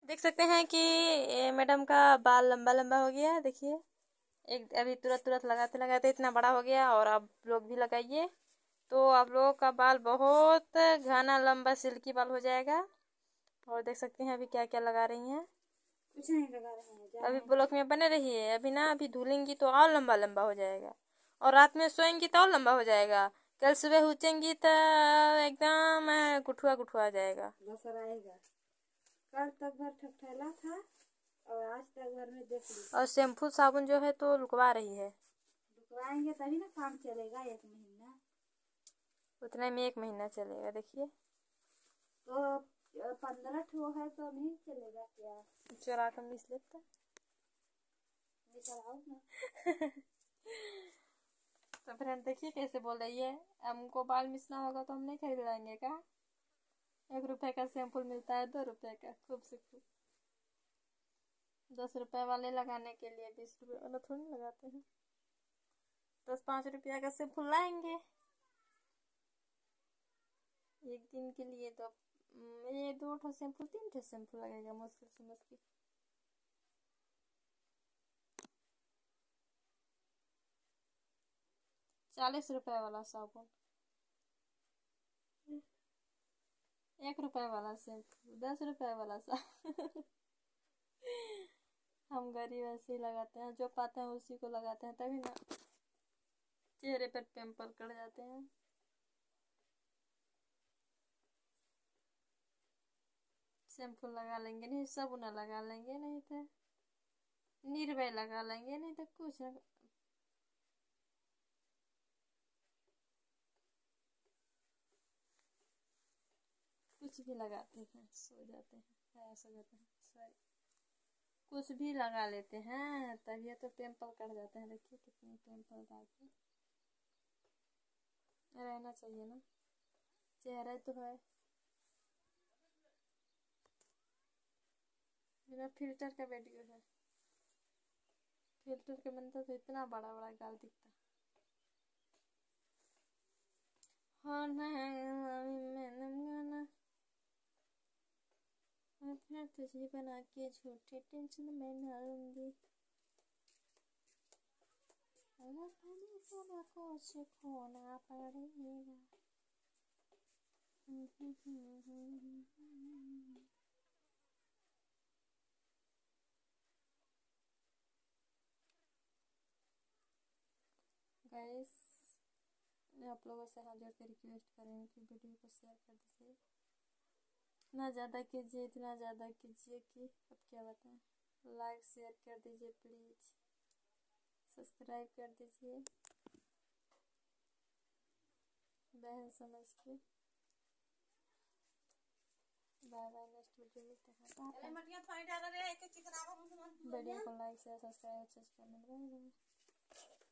देख सकते हैं कि मैडम का बाल लंबा लंबा हो गया। देखिए, एक अभी तुरंत तुरंत लगाते लगाते इतना बड़ा हो गया। और आप लोग भी लगाइए तो आप लोगों का बाल बहुत घना लंबा सिल्की बाल हो जाएगा। और देख सकते हैं अभी क्या क्या लगा रही हैं। कुछ नहीं लगा रहे हैं, अभी ब्लॉक में बने रहिए। अभी ना अभी धुलेंगी तो और लंबा लंबा हो जाएगा। और रात में सोएंगी तो और लंबा हो जाएगा। कल सुबह उठेंगी तो एकदम गुठुआ गुठुआ आ जाएगा। बसर आएगा। कल तक भर ठकठैला था और आज तक भर में देख ली। और शैम्पू साबुन जो है तो लुकवा रही है। रुकवाएंगे तभी ना काम चलेगा 1 महीना। उतने में 1 महीना चलेगा। देखिए तो 15 ठो है तो नहीं चलेगा क्या? चोरा कर मिस लेता नहीं चलाओ ना। तो फ्रेंड देखिए कैसे बोल रही है। हमको बाल मिसना होगा तो हम नहीं खरीद लाएंगे क्या? 1 रुपए का शैम्पू मिलता है 2 रुपए का, खूब से खूब। 10 रुपए वाले लगाने के लिए 20 रुपए वाला थोड़ी लगाते हैं। 10-5 रुपया का शैम्पू लाएंगे एक दिन के लिए तो ये 2 ठो शैम्पू 3 ठो शैम्पू लगेगा मुश्किल से मुश्किल। ₹40 वाला साबुन, 1 रुपए वाला शैम्पू, 10 रुपए वाला साबुन। हम गरीब ऐसे ही लगाते हैं, जो पाते हैं उसी को लगाते हैं, तभी ना चेहरे पर पिंपल कट जाते हैं। शैम्पू लगा लेंगे नहीं, साबुन लगा लेंगे नहीं तो निर्भय लगा लेंगे नहीं तो कुछ कुछ भी लगाते हैं सो जाते हैं, ऐसा जाते हैं सॉरी, कुछ भी लगा लेते हैं तभी तो पिंपल कट जाते हैं। देखिए कितने पिंपल आगे रहना चाहिए ना, चेहरा तो है। मेरा फिल्टर का वीडियो है, फिल्टर के बनता तो इतना बड़ा बड़ा गाल दिखता। हाँ मैंने तुझे बना के झूठे टेंशन में न लूंगी। सब कुछ खोना पड़ेगा। गाइस आप लोगों से हाथ जोड़ के रिक्वेस्ट करेंगे कि वीडियो को शेयर कर दीजिए। इतना ज़्यादा कीजिए, इतना ज़्यादा कीजिए कि अब क्या बताएं। लाइक शेयर कर दीजिए प्लीज़, सब्सक्राइब कर दीजिए बहन समझ के। बाय बाय, नेक्स्ट वीडियो मिलते हैं। वीडियो को लाइक शेयर सब्सक्राइब अच्छे से करना। Bye bye.